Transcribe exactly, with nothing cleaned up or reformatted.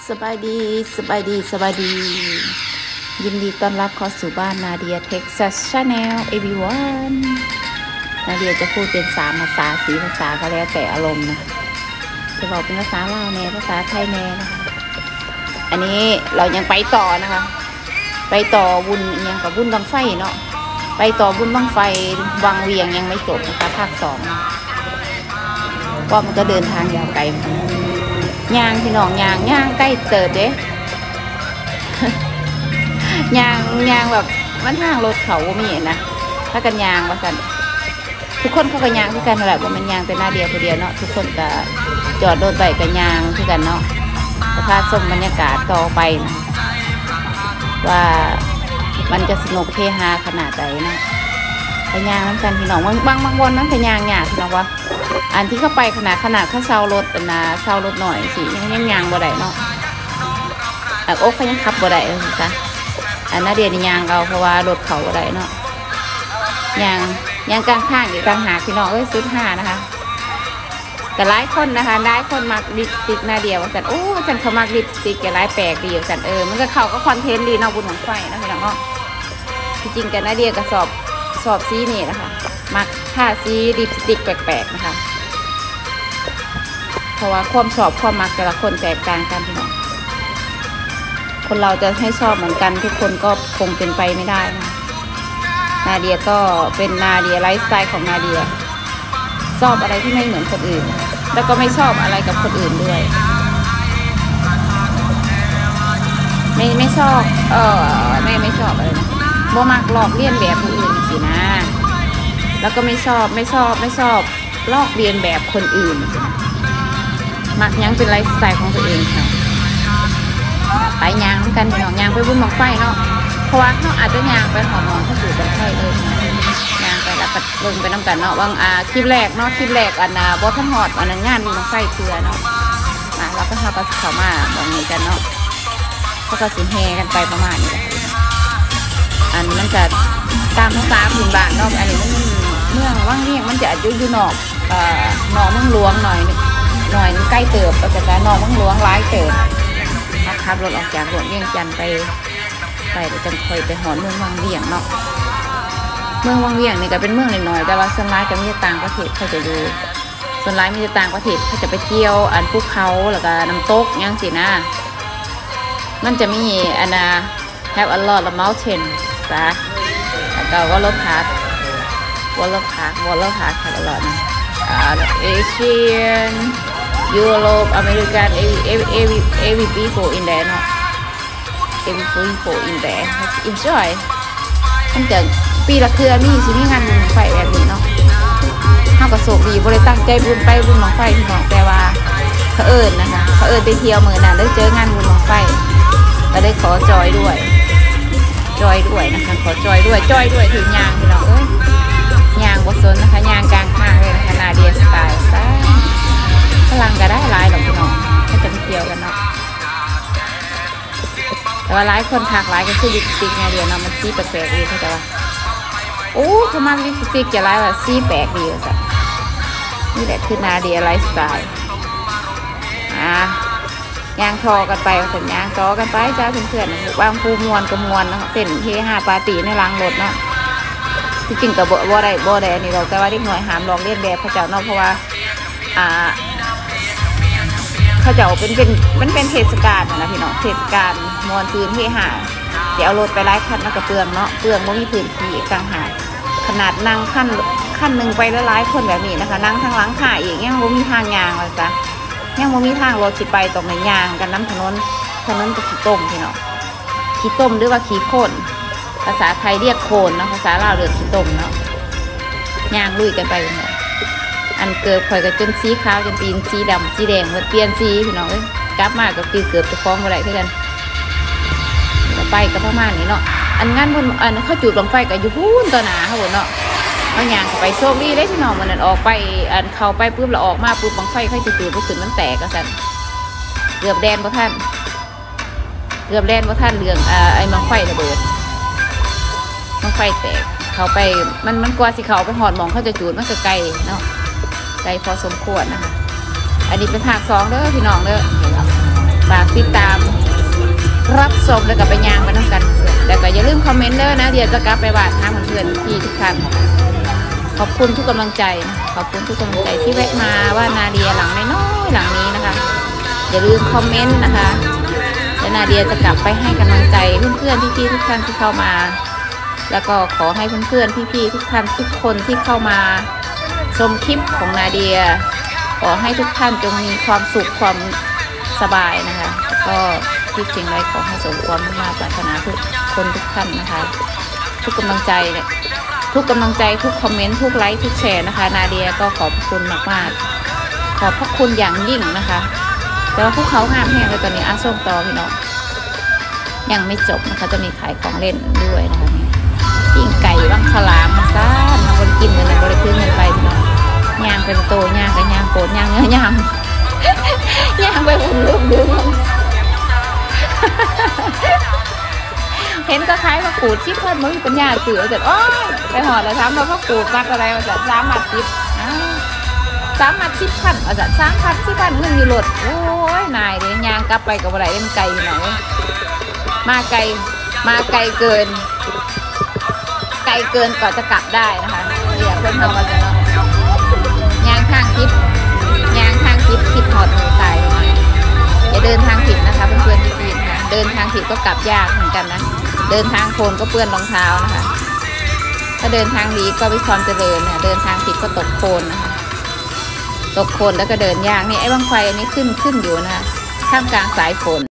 สบายดีสบายดีสบายดียินดีต้อนรับเข้าสู่บ้านนาเดียเท็กซัสชาแนล everyone นาเดียจะพูดเป็นสามภาษาสีภาษาก็แล้วแต่อารมณ์นะจะบอกเป็นภาษาลาวแน่ภาษาไทยแน่นะคะอันนี้เรายังไปต่อนะคะไปต่อบุญยังกับบุญบังไฟเนาะไปต่อบุญบังไฟวังเวียงยังไม่จบนะคะภาคสองว่ามันก็เดินทางยาวไกลย่างพี่น้องย่างย่างใกล้เติบเด้ย่างย่างแบบมันทางรถเขาว่ามีนะถ้ากันย่างว่าสันทุกคนเขาก็ย่างทุกกันแหละว่ามันย่างแต่หน้าเดียวคนเดียวเนาะทุกคนก็จอดรถไปกันย่างทุกกันเนาะพาชมบรรยากาศต่อไปนะว่ามันจะสนุกเฮฮาขนาดไหนนะไปย่างน้ำกันพี่น้องบางบางบางวันนั้นไปย่างหยาบพี่น้องว่าอันที่เข้าไปขนาดขนาดข้าเช่ารถนะเช่ารถหน่อยสิยังยังยางบ่ได้เนาะแต่โอ๊คเขายังขับบ่ได้เลยจ้ะอันน่าเดียนยางเราเพราะว่ารถเขาบ่ได้เนาะยางยางกลางข้างอีกกลางหาพี่น้องเอ้ยสุดห้านะคะแต่หลายคนนะคะหลายคนมักลิปสติกหน้าเดียวจันโอ้จันเขามักลิปสติกแกหลายแปลกดีจันเออมันก็เขาก็คอนเทนต์ดีเนาะบุญของไฟนะพี่น้องเนาะจริงๆกันหน้าเดียก็สอบสอบซีนี่นะคะมักท่าซีลิปสติกแปลกๆนะคะเพราะว่าความชอบความมักแต่ละคนแตกต่างกันพี่น้องคนเราจะให้ชอบเหมือนกันทุกคนก็คงเป็นไปไม่ได้นะนาเดียก็เป็นนาเดียไลฟ์สไตล์ของนาเดียชอบอะไรที่ไม่เหมือนคนอื่นแล้วก็ไม่ชอบอะไรกับคนอื่นด้วยไม่ไม่ชอบเออไม่ไม่ชอบอะไรนะโมมักหลอกเลียนแบบคนอื่นสินะแล้วก็ไม่ชอบไม่ชอบไม่ชอบลอกเลียนแบบคนอื่นมักยังเป็นไลฟ์สไตล์ของตัวเองค่ะไปยางกันหนองยางไปบุญบังไฟเนาะเพราะว่าเขาอาจจะยางไปหอมนอนเขาอยู่บังไฟเลยยางไปแล้วก็เบิ่งไปน้ำกันเนาะบางอ่าคลิปแรกเนาะคลิปแรกอันน่ะบอทันหอดอันนั้นงานบุญบังไฟเชื่อเนาะมาเราก็ทำกับเขามาบางนี้กันเนาะเขาก็สิเฮกันไปประมาณนี้อันมันจะตามภาษาพื้นบ้านเนาะอันนี้มันเมืองว่างเรียกมันจะอยู่อยู่นอกเอ่อนอกเมืองหลวงหน่อยหน่อยใกล้เติบก็จะการนอกเมืองหลวงร้ายเติบนะครับรถออกจากหลวงเวียงจันทร์ไปไปเดี๋ยวจะคอยไปหอนเมืองวังเวียงเนาะเมืองวังเวียงนี่ก็เป็นเมืองหน่อยๆแต่ว่าส่วนร้ายก็มีต่างประเทศเขาจะดูส่วนร้ายมีต่างประเทศเขาจะไปเที่ยวอันภูเขาแล้วก็น้ำตกยังสินะมันจะมีอันน่ะ have a lot of mountain ซะแล้วก็วอลเลอร์พาร์ควอลเลอร์พาร์ควอลเลอร์พาร์ค have a lot นะอ่าเอเชียนยุโรปอเมริกัน every every every people in there เนาะ every people in there enjoy มันจะปีละเทื่อมีสิมีงานบุญบังไฟแบบนี้เนาะข้าวกระโศกดีบริตั้งใจบุญไปบุญบังไฟพี่น้องแต่ว่าเขาเอิญนะคะเขาเอิญไปเที่ยวเมื่อนั้นได้เจองานบุญบังไฟก็ได้ขอจอยด้วยจอยด้วยนะคะขอจอยด้วยจอยด้วยถึงยางพี่น้องเอ้ยยางบดซนนะคะยางกลางทางเลยนะคะนาเดียสไตล์ซ่าพลังก็ได้หลายหรอกพี่น้องถ้าจะไปเที่ยวกันเนาะแต่ว่าหลายคนทักหลายก็คือลิปสติกนาเดียเนาะมันสีแปลกๆดีเขาจะว่าโอ้เขามาลิปสติกจะหลายแบบสีแปลกดีจ้ะนี่แหละคือนาเดียไลฟ์สไตล์อ่ะยางทอกันไปสัญญางทอกันไปจ้าเพื่อนๆบางภูมวนกับมวนนะคะเป็นเฮฮาปาร์ตี้ในล้างรถเนาะจริงๆกับบ่ได้บ่ได้นี่เราแต่ว่าเด็กหน่อยหามลองเล่นแบบพระเจ้าเนาะเพราะว่าอ่าเขาเจ้าเป็นเป็นมันเป็นเทศกาลนะพี่น้องเทศกาลมวนซืนเฮฮาเดี๋ยวเอารถไปไล่คันแล้วก็เปลืองเนาะเปลืองบ่มีพื้นที่กลางหาดขนาดนั่งขั้นขั้นหนึ่งไปแล้วหลายคนแบบนี้นะคะนั่งทางหลังขาอีกยังบ่มีทางยางเลยจ้ะยังบ่มีทางรถสิไปตรงไหนยางกันน้ำถนนถนนกับขี้ต้มพี่น้องขี้ต้มหรือว่าขี้โค่นภาษาไทยเรียกโคนเนาะภาษาลาวเรียกขี้ต้มเนาะยางลุยกันไปเนาะอันเกิดข่อยกับจนสีขาวจนปีนสีดำสีแดงหมดเปลี่ยนสีพี่น้องเอ้ยกลับมากับคือเกือบจะคล้องอะไรเท่ากันไปกับประมาณนี้เนาะอันงั้นบนอันเขาจุดลงไฟกับอยู่พูนตัวหนาเขาบอกเนาะเอายางไปโชคดีได้พี่น้องมันนั่นออกไปอันเข้าไปปุ๊บเราออกมาปุ๊บบังไฟค่อยจุดจุดปุ๊บขึ้นมันแตกก็สั่นเกือบแดนพระท่านเกือบแดนพระท่านเรื่องอ่าไอ้บังไฟระเบิดบังไฟแตกเขาไปมันมันกว่าสิเขาไปหอดมองเขาจะจุดมันก็ไกลเนาะไกลพอสมควรนะคะอันนี้เป็นภาคสองเด้อพี่น้องเด้อไปฝากติดตามรับชมแล้วก็ไปย่างไปน้ำกันแต่ก็อย่าลืมคอมเมนต์เด้อนะเดี๋ยวจะกลับไปบ้านหาเพื่อนๆที่ทุกท่านขอบคุณทุกกำลังใจขอบคุณทุกกำลังใจที่แวะมาว่านาเดียหลังน้อยๆหลังนี้นะคะอย่าลืมคอมเมนต์นะคะและนาเดียจะกลับไปให้กำลังใจเพื่อนๆพี่ๆทุกท่านที่เข้ามาแล้วก็ขอให้เพื่อนๆพี่ๆทุกท่านทุกคนที่เข้ามาชมคลิปของนาเดียขอให้ทุกท่านจงมีความสุขความสบายนะคะแล้วก็ที่จริงไรขอให้สมความมุ่งมั่นปรารถนาทุกคนทุกท่านนะคะทุกกำลังใจเนี่ยทุกกำลังใจทุกคอมเมนต์ทุกไลค์ทุกแชร์นะคะนาเดียก็ขอบคุณมากๆขอบพระคุณอย่างยิ่งนะคะแต่ว่าพวกเขางามแห้งเลยตอนนี้อาส้มต่อพี่น้องยังไม่จบนะคะจะมีขายของเล่นด้วยนะคะปิ้งไก่บ้างขลามมาซ่าทำบริกินเงินบริคืนเงินไปพี่น้องย่างเป็นโตย่างกับย่างโกดย่างเนื้อย่างย่างไปอุ่นลืมลืมเห็นก็คล้ายมะกรูดที่เพิ่นมันเป็นยาเสือแต่โอ้ยไปห่อแล้วทำมาพะกรูดมักอะไรมาจากสามมัดสิบสามมัดสิบพันมาจากสามพันสิบพันเงินอยู่หลดโอ้ยนายเดี๋ยวยางกลับไปกับอะไรเอ็มไก่หน่อยมาไกลมาไกลเกินไกลเกินก่อนจะกลับได้นะคะเดี๋ยวเพื่อนทำมาจะเนาะยางข้างทิศยางข้างทิศคิดหอดมือตายอย่าเดินทางผิดนะคะเพื่อนๆพี่ๆค่ะเดินทางผิดก็กลับยากเหมือนกันนะเดินทางโคลนก็เปื้อนรองเท้านะคะถ้าเดินทางดีก็มีความเจริญเนี่ยเดินทางผิดก็ตกโคลนนะคะตกโคลนแล้วก็เดินยากนี่ไอ้บั้งไฟอันนี้ขึ้นขึ้นอยู่นะคะท่ามกลางสายฝน